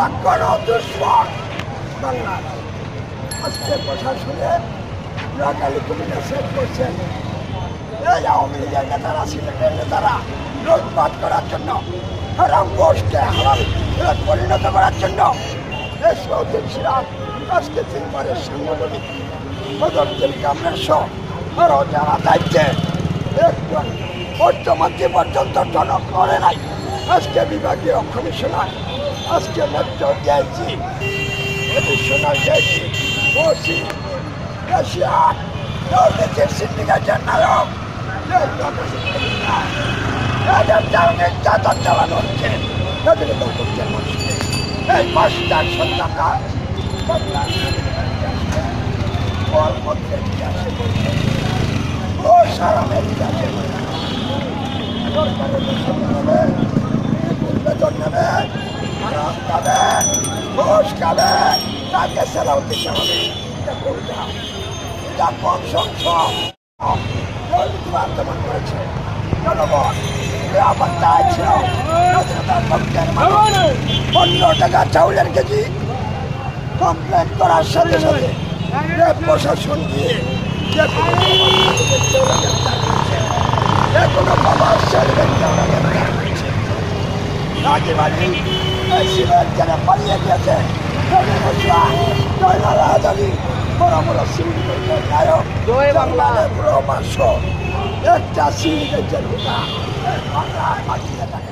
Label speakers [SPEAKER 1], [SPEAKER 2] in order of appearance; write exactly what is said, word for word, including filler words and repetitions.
[SPEAKER 1] দুশ্মন বাংলা আজকে প্রশাসনে রাখালি কমিটি সেট করছেন এই আওয়ামী লীগের নেতারা সিলেটের নেতারা লুটপাট করার জন্য হারাম গোষ্ঠকে হালাল পরিণত করার জন্য এই সৌদিন সিরাজ আজকে তিনবারের সাংগঠনিক সদর কামড়ের সহ আরও যারা দায়িত্বে একটু অর্থমন্ত্রী পর্যন্ত টনক করে নাই আজকে বিভাগীয় কমিশনার আজকে মেট্রো দিয়েছি এডিশনাল দিয়েছি ওসি এশিয়া দুর্নীতির সিন্ডিকেটের নায়ক এদের দ্বারা নির্যাতন চালানো হচ্ছে এদের করছেন মানুষকে এই মাস্টার সন্তানরা বাংলার মধ্যে ইতিহাসে বলছে ও সারা ইতিহাসে সরকারের বেতন নেবে আরাম খাবে ঘোষ খাবে তাকে সেলাও দিতে হবে এটা করতে হবে এটা কম সংখ্যক আক্রমণ করেছে জনগণ আবার তাই ছিল পনেরো টাকা চাউলের কেজি কমপ্লেন করার সাথে সাথে প্রশাসন দিয়ে যে কোনো বাবার ছেলে যারা পালিয়ে গেছে বড় বড় সিন্ডিকেটের নায়ক একটা সিন্ডিকেটের বাংলা